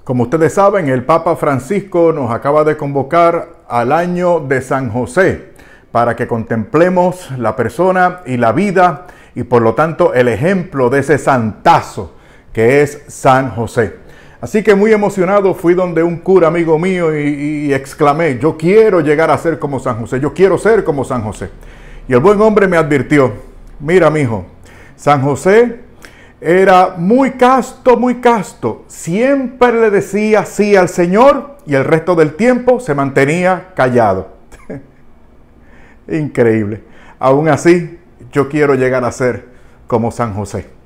Como ustedes saben, el Papa Francisco nos acaba de convocar al año de San José para que contemplemos la persona y la vida y por lo tanto el ejemplo de ese santazo que es San José. Así que muy emocionado fui donde un cura amigo mío y exclamé: yo quiero llegar a ser como San José, yo quiero ser como San José. Y el buen hombre me advirtió: mira, mijo, San José era muy casto, siempre le decía sí al Señor y el resto del tiempo se mantenía callado. Increíble. Aún así, yo quiero llegar a ser como San José.